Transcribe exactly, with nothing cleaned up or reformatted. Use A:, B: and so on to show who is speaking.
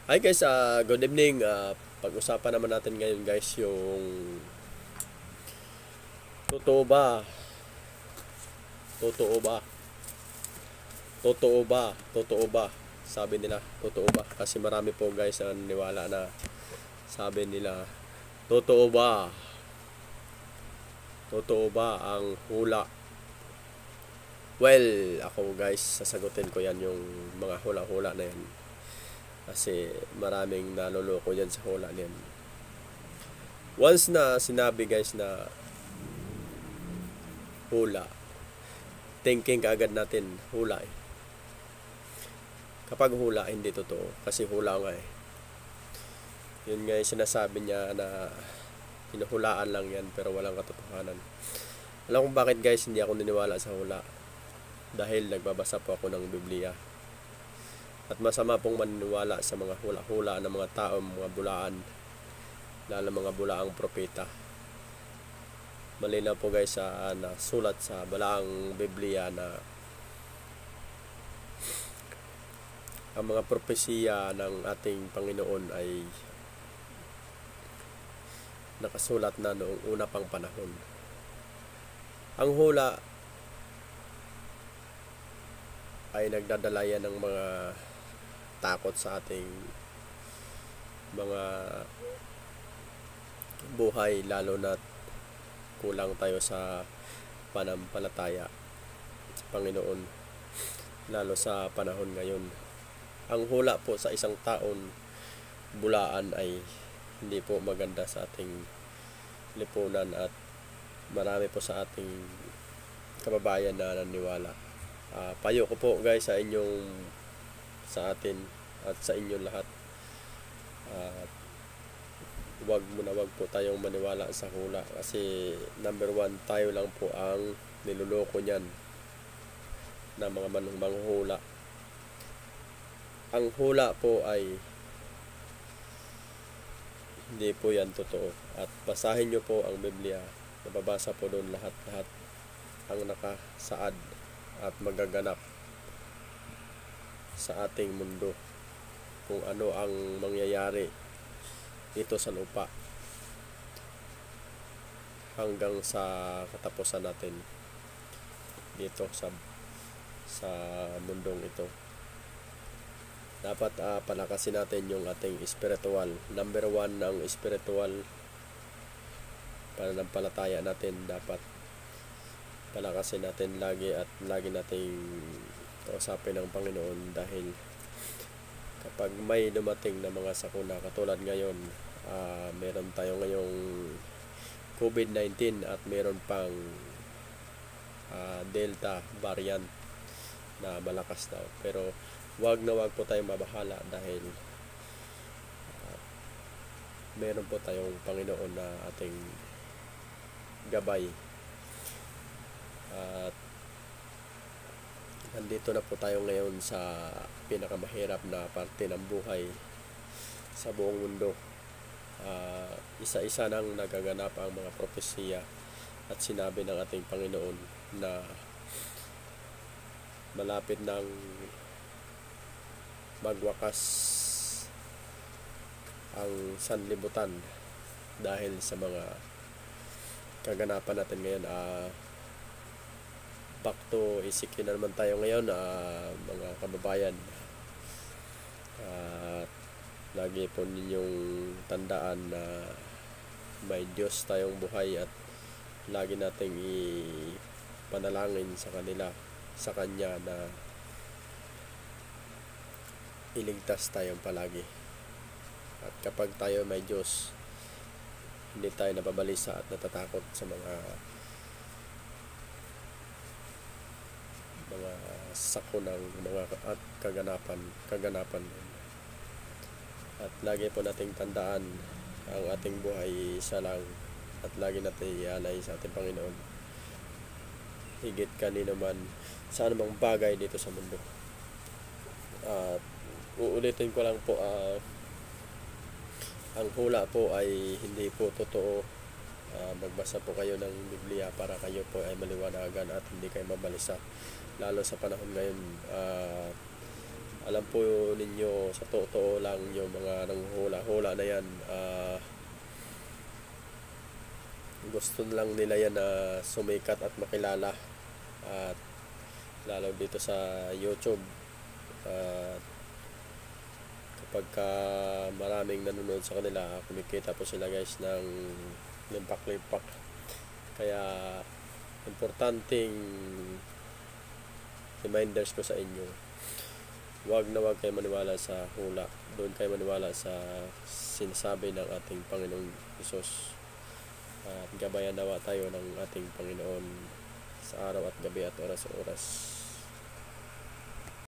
A: Hi guys, uh, good evening. Uh, pag-usapan naman natin ngayon guys yung totoo ba? Totoo ba? Totoo ba? Totoo ba? Sabi nila, totoo ba? Kasi marami po guys ang niwala na sabi nila, totoo ba? Totoo ba ang hula? Well, ako guys, sasagutin ko yan yung mga hula-hula na yan. Kasi maraming naloloko yan sa hula niyan. Once na sinabi guys na hula, thinking kaagad natin hula eh. Kapag hula, hindi totoo. Kasi hula nga eh. Yun nga yung sinasabi niya na hinuhulaan lang yan pero walang katotohanan. Alam kong bakit guys hindi ako niniwala sa hula. Dahil nagbabasa po ako ng Biblia. At masama pong maniniwala sa mga hula-hula ng mga tao, mga bulaan. Lalo mga bulaang propeta. Malinaw po guys sa uh, sulat sa balaang Biblia na ang mga propesiya ng ating Panginoon ay nakasulat na noong una pang panahon. Ang hula ay nagdadala yan ng mga takot sa ating mga buhay, lalo na kulang tayo sa panampalataya sa Panginoon, lalo sa panahon ngayon. Ang hula po sa isang taon bulaan ay hindi po maganda sa ating lipunan at marami po sa ating kababayan na naniwala. Uh, payo ko po guys sa inyong sa atin at sa inyo lahat. Uh, wag muna wag po tayong maniwala sa hula kasi number one, tayo lang po ang niluloko niyan na mga manghuhula. Ang hula po ay hindi po yan totoo. At basahin nyo po ang Biblia. Nababasa po doon lahat-lahat ang nakasaad at magaganap sa ating mundo. Kung ano ang mangyayari dito sa lupa hanggang sa katapusan natin dito sa sa mundong ito. Dapat uh, palakasin natin yung ating spiritual. Number one ang spiritual pananampalataya natin. Dapat palakasin natin lagi at lagi nating kausapin ng Panginoon, dahil kapag may dumating na mga sakuna katulad ngayon, uh, meron tayo ngayong COVID nineteen at meron pang uh, Delta variant na malakas daw. Pero wag na wag po tayong mabahala dahil uh, meron po tayong Panginoon na ating gabay. At uh, nandito na po tayo ngayon sa pinakamahirap na parte ng buhay sa buong mundo. Uh, isa-isa nang nagaganap ang mga propesiya at sinabi ng ating Panginoon na malapit nang magwakas ang sanlibutan dahil sa mga kaganapan natin ngayon. Uh, back to isik na naman tayo ngayon, uh, mga kababayan. Uh, lagi po ninyong tandaan na may Diyos tayong buhay at lagi nating ipanalangin sa kanila, sa Kanya, na iligtas tayong palagi. At kapag tayo may Diyos, hindi tayo nababalisa at natatakot sa mga mga sako ng mga at kaganapan kaganapan at lagi po nating tandaan ang ating buhay isa lang at lagi natin ialay sa ating Panginoon higit kanino man sa anumang bagay dito sa mundo. At uulitin ko lang po, uh, ang hula po ay hindi po totoo. Uh, magbasa po kayo ng Biblia para kayo po ay maliwanagan at hindi kayo mabalisa, lalo sa panahon ngayon. Uh, Alam po ninyo, sa totoo lang, yung mga nanghula-hula na yan, uh, gusto lang nila yan na sumikat at makilala, at lalo dito sa YouTube. At kapag ka maraming nanonood sa kanila, kumikita po sila guys ng limpak-limpak. Kaya importanteng reminders ko sa inyo, wag na wag kayo maniwala sa hula. Doon kayo maniwala sa sinasabi ng ating Panginoong Hesus. At gabayan nawa tayo ng ating Panginoon sa araw at gabi at oras sa oras.